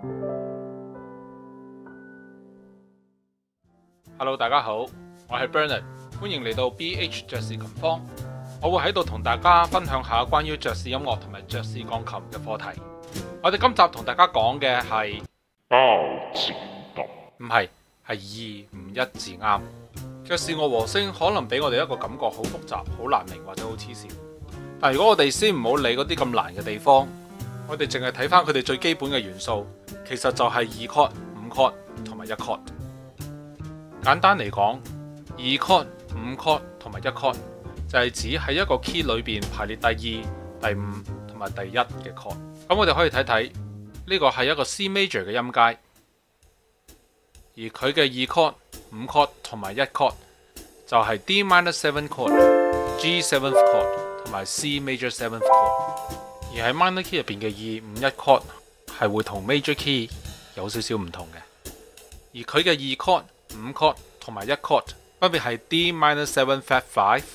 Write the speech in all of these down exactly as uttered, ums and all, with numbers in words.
Hello， 大家好，我係 Bernard， 歡迎嚟到 B H 爵士琴坊。我會喺度同大家分享下關於爵士音樂同埋爵士鋼琴嘅課題。我哋今集同大家講嘅係包剪揼， 唔係係二唔一字啱。爵士樂和聲可能俾我哋一個感覺好複雜、好難明或者好黐線。但如果我哋先唔好理嗰啲咁難嘅地方，我哋淨係睇翻佢哋最基本嘅元素，其實就係二 chord、五 chord 同埋一 chord。簡單嚟講，二 chord、五 chord 同埋一 chord 就係指喺一個 key 裏邊排列第二、第五同埋第一嘅 chord。咁我哋可以睇睇呢個係一個 C major 嘅音階，而佢嘅二 chord、五 chord 同埋一 chord 就係 D minor seven chord、G seventh chord 同埋 C major seventh chord。而喺 minor key 入邊嘅二五一 chord 係會同 major key 有少少唔同嘅，而佢嘅二 chord、五 chord 同埋一 chord 分別係 D minor seven flat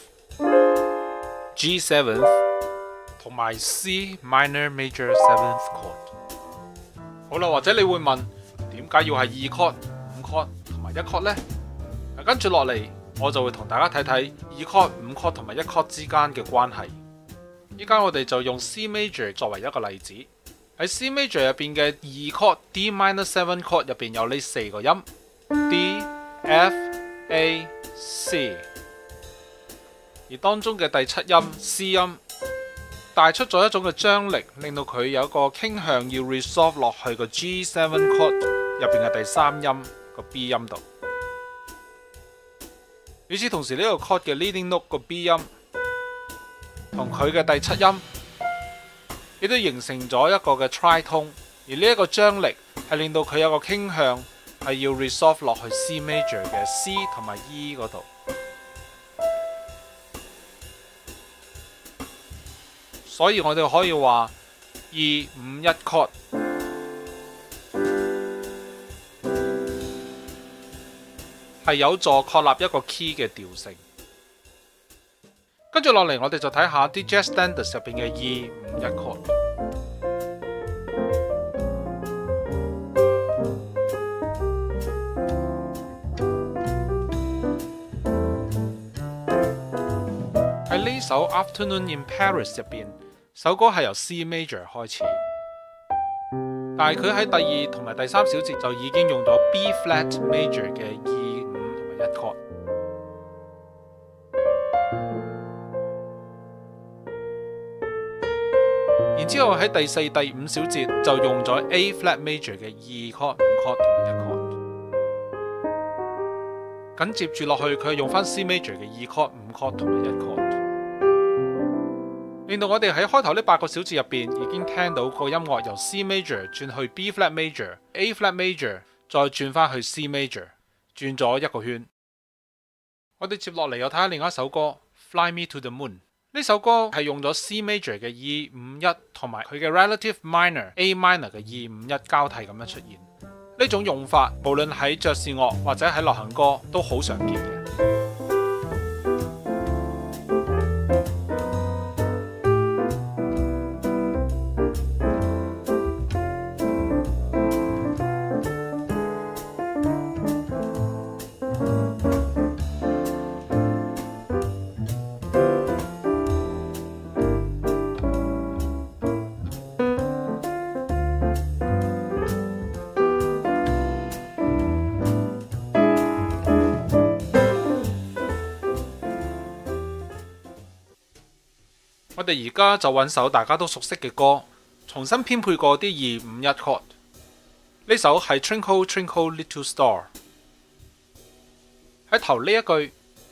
five、G seventh 同埋 C minor major seventh chord。好啦，或者你會問點解要係二 chord、五 chord 同埋一 chord 呢？跟住落嚟，我就會同大家睇睇二 chord、五 chord 同埋一 chord 之間嘅關係。依家我哋就用 C major 作為一個例子，喺 C major 入邊嘅二 chord D minor seven chord 入邊有呢四個音 D、F、A、C， 而當中嘅第七音 C 音帶出咗一種嘅張力，令到佢有一個傾向要 resolve 落去個 G seven chord 入邊嘅第三音個 B 音度。與此同時，呢、這個 chord 嘅 leading note 個 B 音同佢嘅第七音亦都形成咗一個嘅 tritone， 而呢一個張力係令到佢有個傾向係要 resolve 落去 C major 嘅 C 同埋 E 嗰度。所以我哋可以話二五一 chord 係有助確立一個 key 嘅調性。跟住落嚟，我哋就睇下啲 jazz standards 入邊嘅二五一 chord。喺呢首 Afternoon in Paris 入邊，首歌係由 C major 開始，但係佢喺第二同埋第三小節就已經用到 B flat major 嘅二五同埋一 chord。然之後喺第四、第五小節就用咗 A flat major 嘅二 chord、五 chord 同埋一 chord。緊接住落去，佢係用翻 C major 嘅二 chord、五 chord 同埋一 chord， 令到我哋喺開頭呢八個小節入邊已經聽到個音樂由 C major 轉去 B flat major、A flat major， 再轉翻去 C major， 轉咗一個圈。我哋接落嚟又睇下另一首歌 Fly Me to the Moon。呢首歌係用咗 C major 嘅二五一同埋佢嘅 relative minor A minor 嘅二五一交替咁樣出現。呢種用法無論喺爵士樂或者喺流行歌都好常見嘅。我哋而家就揾首大家都熟悉嘅歌，重新編配過啲二五一 chord。呢首係 Twinkle Twinkle Little Star。喺頭呢一句，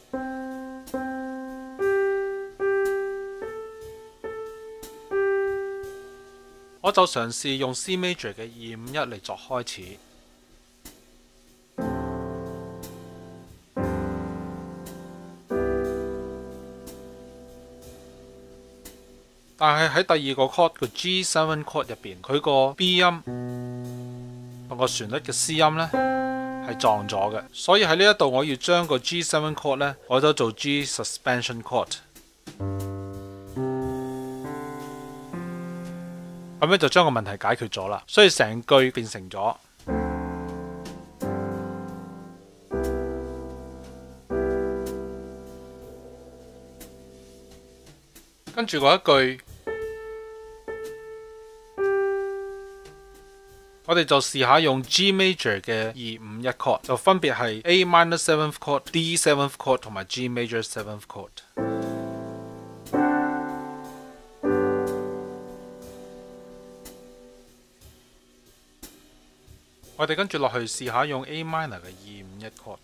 我就嘗試用 C major 嘅二五一嚟作開始。但係喺第二個 chord 個 G seven chord 入邊，佢個 B 音同個旋律嘅 C 音呢係撞咗嘅，所以喺呢一度我要將個 G seven chord 呢改咗做 G suspension chord。咁咁樣就將個問題解決咗啦。所以成句變成咗。跟住嗰一句，我哋就試下用 G major 嘅二五一 chord， 就分別係 A minor seventh chord、D seventh chord 同埋 G major seventh chord。我哋跟住落去試下用 A minor 嘅二五一 chord。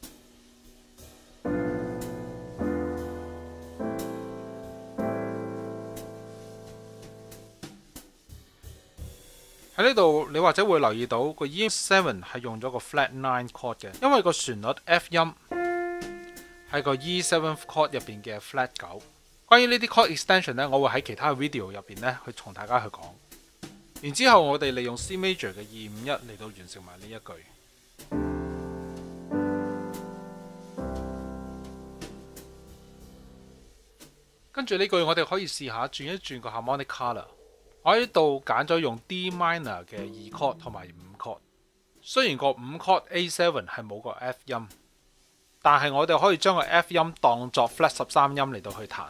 喺呢度你或者會留意到個 E seven 係用咗個 flat nine chord 嘅，因為個旋律 F 音係個 E seventh chord 入邊嘅 flat 九。關於呢啲 chord extension 呢，我會喺其他嘅 video 入邊呢去同大家去講。然之後我哋利用 C major 嘅二五一嚟到完成埋呢一句。跟住呢句我哋可以試下轉一轉個 harmonic color。我喺度揀咗用 D minor 嘅二 chord 同埋五 chord， 雖然個五 chord A seven 係冇個 F 音，但係我哋可以將個 F 音當作 flat 十三音嚟到去彈。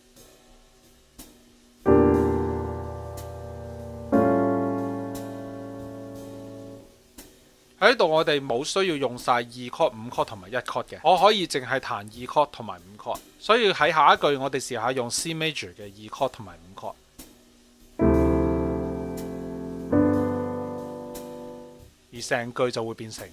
喺呢度我哋冇需要用晒二 chord、五 chord 同埋一 chord 嘅，我可以淨係彈二 chord 同埋五 chord， 所以喺下一句我哋試下用 C major 嘅二 chord 同埋五 chord。而成句就會變成，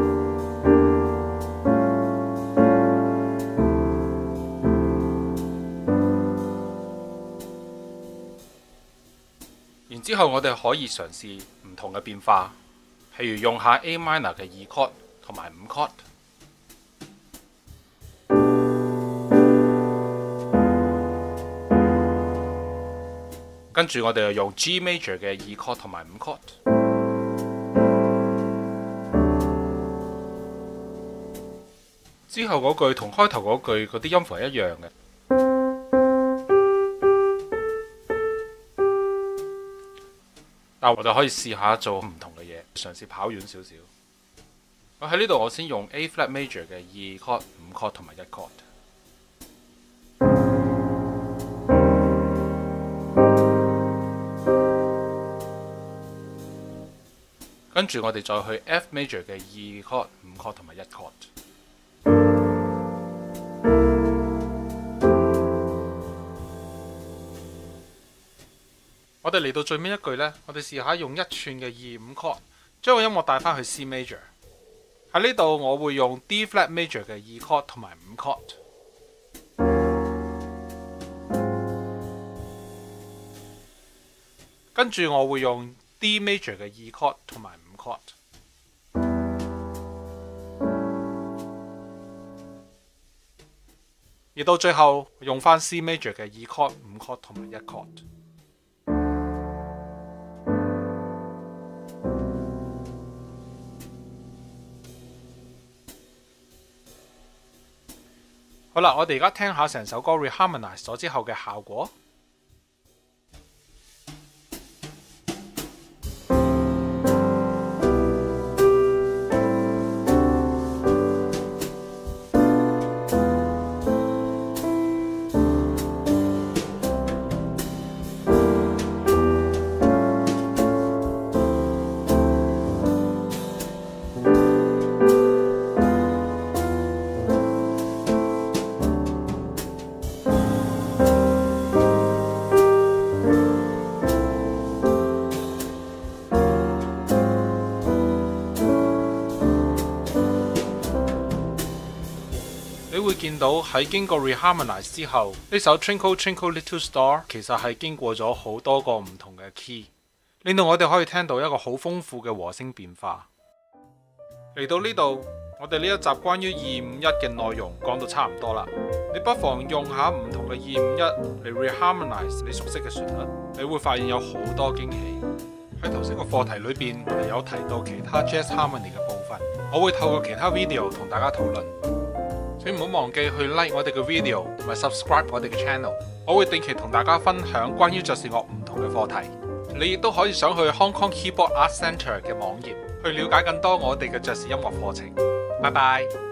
然之後我哋可以嘗試唔同嘅變化，譬如用下 A minor 嘅二 chord 同埋五 chord， 跟住我哋又用 G major 嘅二 chord 同埋五 chord。之後嗰句同開頭嗰句嗰啲音符係一樣嘅，但我就可以試下做唔同嘅嘢，嘗試跑遠少少。我喺呢度我先用 A flat major 嘅二 chord、五 chord 同埋一 chord， 跟住我哋再去 F major 嘅二 chord、五 chord 同埋一 chord。我哋嚟到最尾一句呢，我哋試下用一寸嘅二五 chord， 將個音樂帶翻去 C major。喺呢度我會用 D flat major 嘅二 chord 同埋五 chord， 跟住我會用 D major 嘅二 chord 同埋五 chord， 而到最後用翻 C major 嘅二 chord、五 chord 同埋一 chord。好啦，我哋而家聽下成首歌 reharmonize 咗之後嘅效果。會見到喺經過 reharmonize 之後，呢首 Twinkle Twinkle Little Star 其實係經過咗好多個唔同嘅 key， 令到我哋可以聽到一個好豐富嘅和聲變化。嚟到呢度，我哋呢一集關於二五一嘅內容講到差唔多啦。你不妨用下唔同嘅二五一嚟 reharmonize 你熟悉嘅旋律，你會發現有好多驚喜。喺頭先個課題裏邊，我哋有提到其他 jazz harmony 嘅部分，我會透過其他 video 同大家討論。請唔好忘記去 like 我哋嘅 video 同埋 subscribe 我哋嘅 channel， 我會定期同大家分享關於爵士樂唔同嘅課題。 你亦都可以上去 Hong Kong Keyboard Art Centre 嘅網頁去了解更多我哋嘅爵士音樂課程。拜拜。